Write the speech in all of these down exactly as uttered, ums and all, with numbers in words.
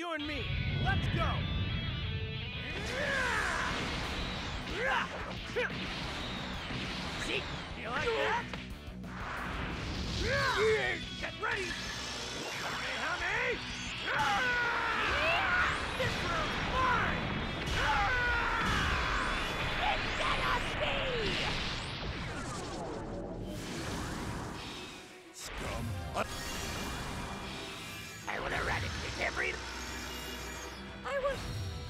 you and me. Let's go. See? You like that? Get ready. Kamehameha! This round's mine. It cannot be! Scum. I will eradicate every... I will...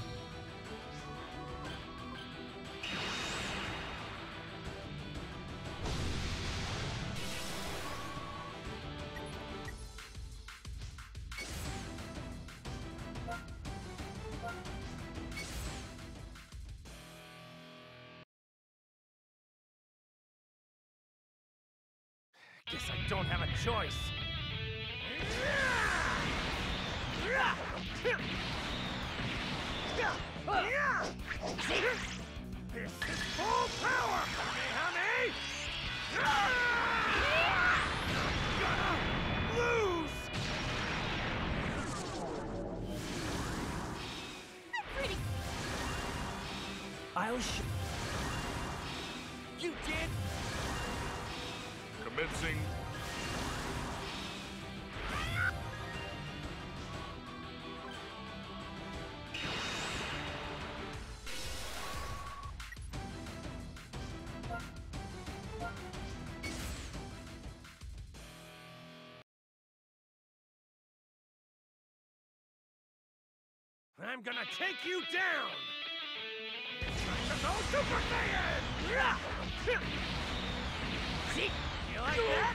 Guess I don't have a choice. This is full power! Kamehameha! Gonna lose! I'm pretty... I'll sh... You did? Commencing. I'm gonna take you down! It's time to go Super Saiyan! See? You like that?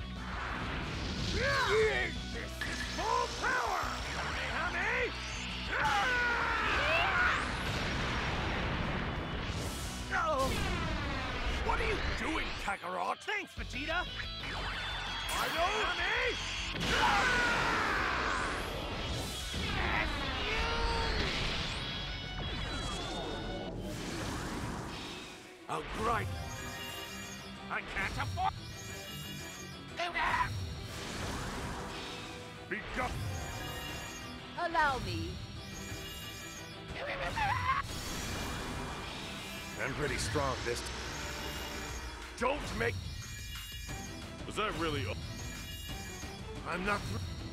This is full power! Kamehameha! Oh! What are you doing, Kakarot? Thanks, Vegeta! I know! Oh, great! I can't afford... Be gone! Allow me. I'm pretty strong this time. Don't make... Was that really... I'm not...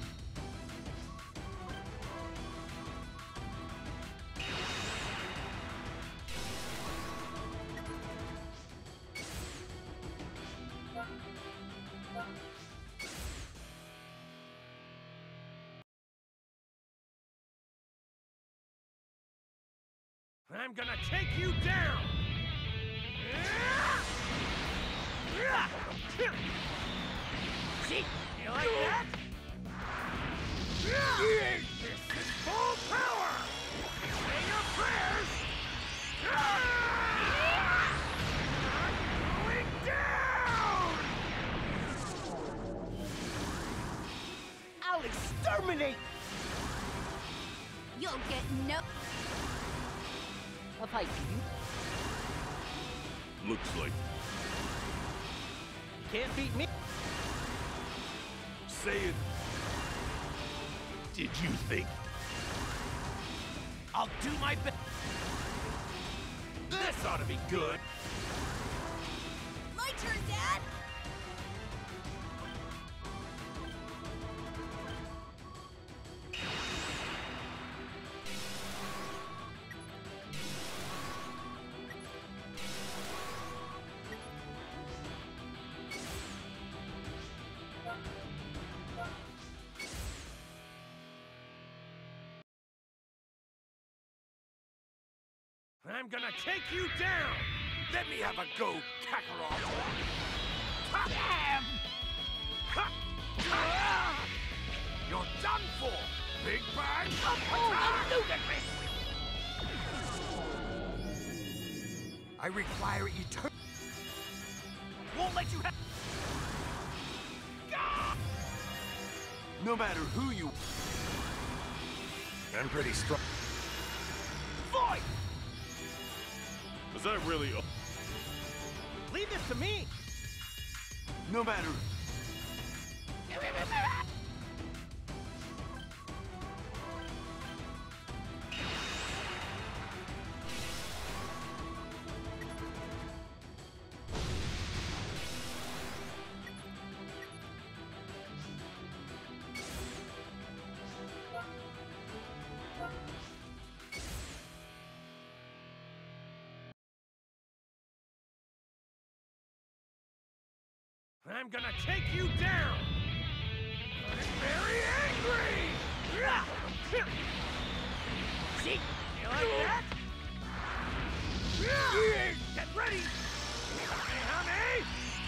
I'm gonna take you down! See? You like that? This is full power! Say your prayers! I'm going down! I'll exterminate! You'll get no... A fight you. Looks like... You can't beat me! Say it. Did you think? I'll do my best! This ought to be good. My turn, Dad! I'm gonna take you down! Let me have a go, Kakarot! Damn! You're done for! Big Bang! Oh, ludicrous! I require eternal... Won't let you have... No matter who you... I'm pretty strong. Void! Was that really... Leave this to me! No matter... I'm gonna take you down! I'm very angry! See? You like that? Get ready! Kamehameha!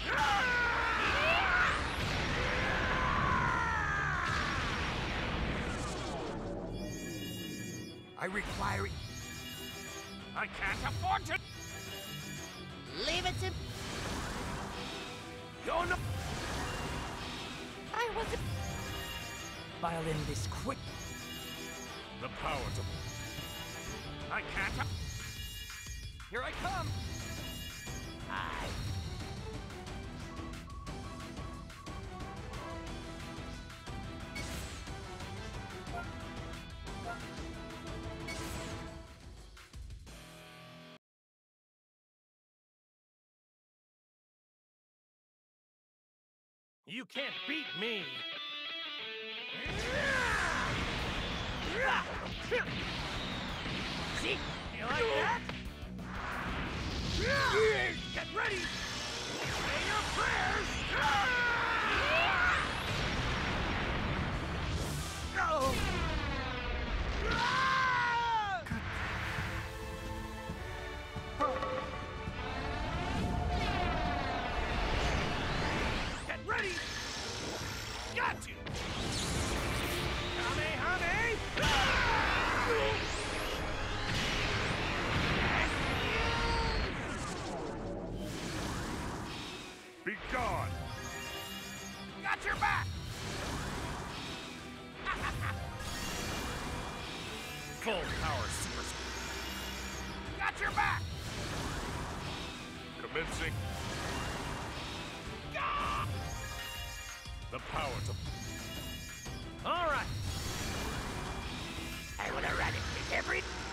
I require it. I can't afford to... Leave it to... Go no... I wasn't... File in this quick. The power to... I can't... Here I come. I... You can't beat me! See? You like that? Get ready! Say your prayers! Go! Get ready! Got you! Kamehameha! Be gone! Got your back! Full power super... Got your back! Commencing... The power to... All right! I will eradicate every...